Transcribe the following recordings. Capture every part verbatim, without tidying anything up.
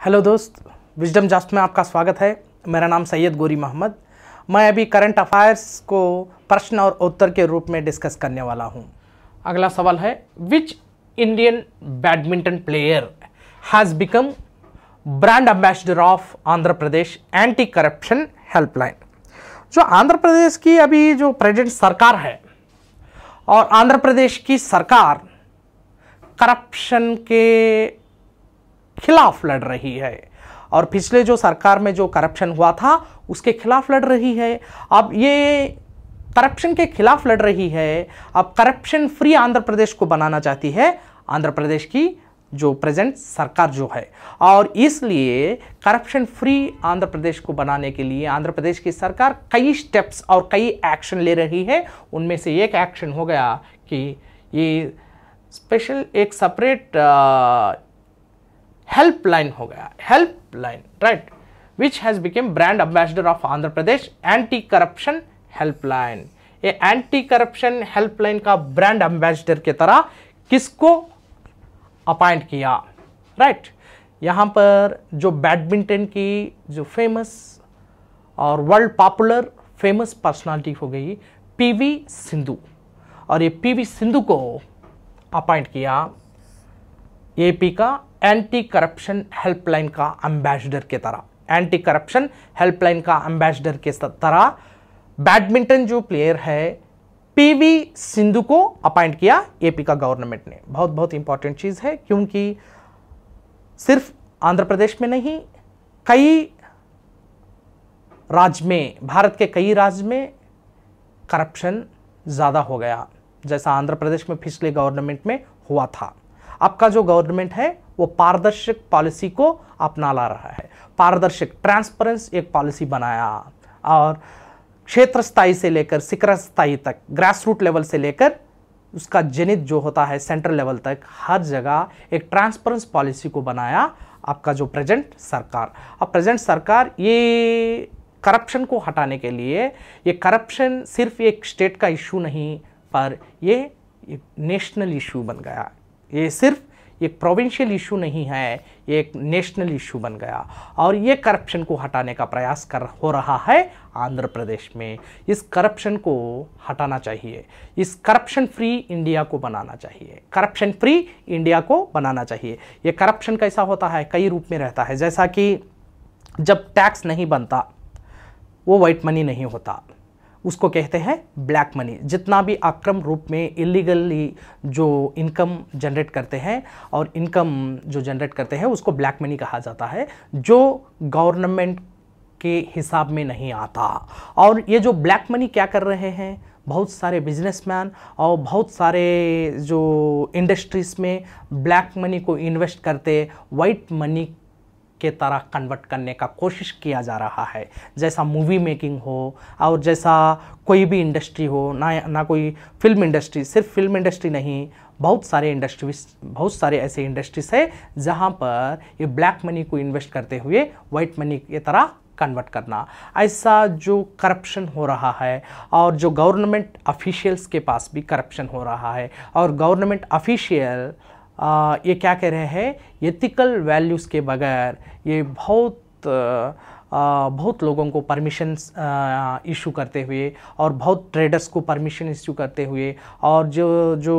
Hello दोस्त, wisdom jobs में आपका स्वागत है। मेरा नाम सैयद गौरी मोहम्मद। मैं अभी करंट अफायर्स को प्रश्न और उत्तर के रूप में डिस्कस करने वाला हूं। अगला सवाल है, which Indian badminton player has become brand ambassador of Andhra Pradesh anti corruption helpline. जो आंध्र प्रदेश की अभी जो प्रेजेंट सरकार है और आंध्र प्रदेश की सरकार करप्शन के खिलाफ लड़ रही है और पिछले जो सरकार में जो करप्शन हुआ था उसके खिलाफ लड़ रही है। अब ये करप्शन के खिलाफ लड़ रही है, अब करप्शन फ्री आंध्र प्रदेश को बनाना चाहती है आंध्र प्रदेश की जो प्रेजेंट सरकार जो है। और इसलिए करप्शन फ्री आंध्र प्रदेश को बनाने के लिए आंध्र प्रदेश की सरकार कई स्टेप्स और कई एक्शन ले रही है। उनमें से एक एक्शन हो गया कि ये स्पेशल एक सेपरेट हेल्पलाइन हो गया, helpline right, which has become brand ambassador of Andhra Pradesh anti corruption helpline. ये एंटी करप्शन हेल्पलाइन का ब्रांड एम्बेसडर की तरह किसको अपॉइंट किया, राइट। यहाँ पर जो बैडमिंटन की जो फेमस और वर्ल्ड पॉपुलर फेमस पर्सनालिटी हो गई पीवी सिंधु, और ये पीवी सिंधु को अपॉइंट किया एपी का एंटी करप्शन हेल्पलाइन का एम्बेसडर के तरह, एंटी करप्शन हेल्पलाइन का एम्बेसडर के तरह बैडमिंटन जो प्लेयर है पीवी सिंधु को अपॉइंट किया एपी का गवर्नमेंट ने। बहुत बहुत इंपॉर्टेंट चीज है, क्योंकि सिर्फ आंध्र प्रदेश में नहीं, कई राज्य में, भारत के कई राज्य में करप्शन ज्यादा हो गया, जैसा आंध्र प्रदेश में पिछले गवर्नमेंट में हुआ था। आपका जो गवर्नमेंट है वो पारदर्शक पॉलिसी को अपना ला रहा है, पारदर्शक ट्रांसपेरेंस एक पॉलिसी बनाया और क्षेत्र स्थायी से लेकर शिखर स्थायी तक, ग्रास रूट लेवल से लेकर उसका जनित जो होता है सेंट्रल लेवल तक, हर जगह एक ट्रांसपेरेंस पॉलिसी को बनाया आपका जो प्रेजेंट सरकार। अब प्रेजेंट सरकार ये करप्शन को हटाने के लिए, ये करप्शन सिर्फ एक स्टेट का इशू नहीं पर ये एक नेशनल इशू बन गया। ये सिर्फ एक प्रोविंशियल इशू नहीं है, ये एक नेशनल इशू बन गया और ये करप्शन को हटाने का प्रयास कर हो रहा है आंध्र प्रदेश में। इस करप्शन को हटाना चाहिए, इस करप्शन फ्री इंडिया को बनाना चाहिए, करप्शन फ्री इंडिया को बनाना चाहिए। ये करप्शन कैसा होता है, कई रूप में रहता है, जैसा कि जब टैक्स नहीं बनता वो वाइट मनी नहीं होता, उसको कहते हैं ब्लैक मनी। जितना भी अक्रम रूप में इलीगली जो इनकम जनरेट करते हैं और इनकम जो जनरेट करते हैं उसको ब्लैक मनी कहा जाता है, जो गवर्नमेंट के हिसाब में नहीं आता। और ये जो ब्लैक मनी क्या कर रहे हैं, बहुत सारे बिजनेसमैन और बहुत सारे जो इंडस्ट्रीज में ब्लैक मनी को इन्वेस्ट करते वाइट मनी के तरह कन्वर्ट करने का कोशिश किया जा रहा है। जैसा मूवी मेकिंग हो और जैसा कोई भी इंडस्ट्री हो, ना ना कोई फिल्म इंडस्ट्री, सिर्फ फिल्म इंडस्ट्री नहीं, बहुत सारे इंडस्ट्रीज, बहुत सारे ऐसे इंडस्ट्रीज है जहां पर ये ब्लैक मनी को इन्वेस्ट करते हुए वाइट मनी की तरह कन्वर्ट करना, ऐसा जो करप्शन हो रहा है। और जो गवर्नमेंट ऑफिशियल्स के पास भी करप्शन हो रहा है और गवर्नमेंट ऑफिशियल आ, ये क्या कह रहे हैं, एथिकल वैल्यूज़ के बगैर ये बहुत आ, बहुत लोगों को परमिशन इशू करते हुए और बहुत ट्रेडर्स को परमिशन इशू करते हुए और जो जो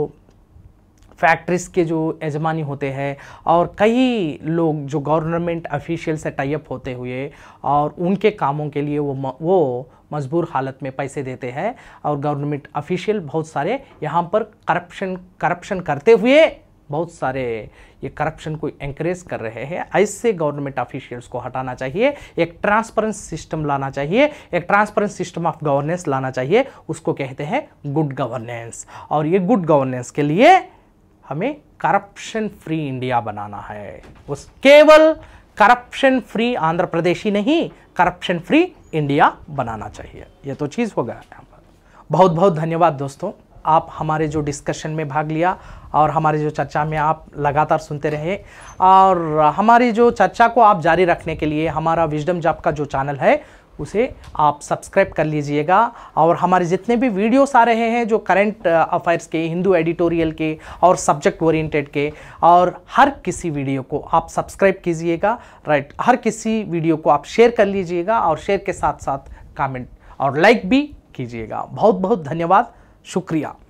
फैक्ट्रीज के जो यजमानी होते हैं और कई लोग जो गवर्नमेंट ऑफिशियल से टाई अप होते हुए और उनके कामों के लिए वो वो मजबूर हालत में पैसे देते हैं और गवर्नमेंट ऑफिशियल बहुत सारे यहाँ पर करप्शन करप्शन करते हुए बहुत सारे ये करप्शन को एंकरेज कर रहे हैं। ऐसे गवर्नमेंट ऑफिशियल्स को हटाना चाहिए, एक ट्रांसपेरेंस सिस्टम लाना चाहिए, एक ट्रांसपेरेंस सिस्टम ऑफ गवर्नेंस लाना चाहिए, उसको कहते हैं गुड गवर्नेंस। और ये गुड गवर्नेंस के लिए हमें करप्शन फ्री इंडिया बनाना है। उस केवल करप्शन फ्री आंध्र प्रदेश ही नहीं, करप्शन फ्री इंडिया बनाना चाहिए। ये तो चीज़ होगा यहाँ पर। बहुत बहुत धन्यवाद दोस्तों, आप हमारे जो डिस्कशन में भाग लिया और हमारी जो चर्चा में आप लगातार सुनते रहे। और हमारी जो चर्चा को आप जारी रखने के लिए हमारा विजडम जॉब का जो चैनल है उसे आप सब्सक्राइब कर लीजिएगा। और हमारे जितने भी वीडियोस आ रहे हैं जो करंट अफेयर्स के, हिंदू एडिटोरियल के और सब्जेक्ट ओरिएंटेड के, और हर किसी वीडियो को आप सब्सक्राइब कीजिएगा, राइट। हर किसी वीडियो को आप शेयर कर लीजिएगा और शेयर के साथ साथ कमेंट और लाइक भी कीजिएगा। बहुत बहुत धन्यवाद, शुक्रिया।